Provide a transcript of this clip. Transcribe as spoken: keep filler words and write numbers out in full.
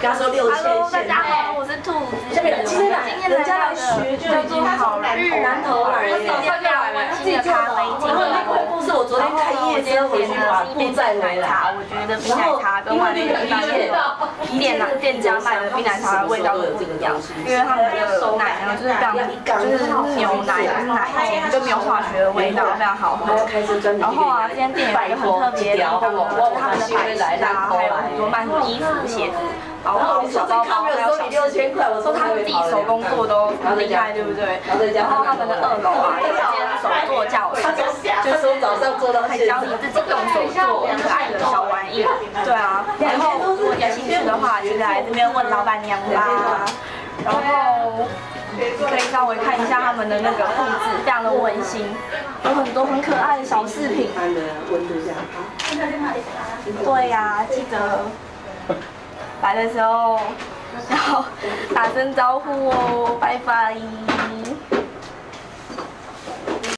跟他说六千。 Hello， 大家好，我是兔子。 今天来，人家来学就已经好日南投来了， 今天来了，自己咖啡机。 然后那块布是我昨天开夜车回去把布再回来。 我觉得冰奶茶跟外面一般的店啊店家卖的冰奶茶的味道都不一样，因为他们的奶呢就是非常就是牛奶奶精，就没有化学的味道，非常好喝。然后啊，这间店有一个很特别的地方呢，就是他们的摆饰啊，还有很多卖什么衣服、鞋子。包括小包包，还有小饰品，说他们自己手工做都很厉害，对不对？然后他们的二楼啊，有一间手作教室，就是早上做到可以教你自己动手做可爱的小玩意。对啊，然后如果有兴趣的话，就来这边问老板娘啦。然后你可以稍微看一下他们的那个布置，非常的温馨，有很多很可爱的小饰品。对呀，记得。来的时候要打声招呼哦，拜拜。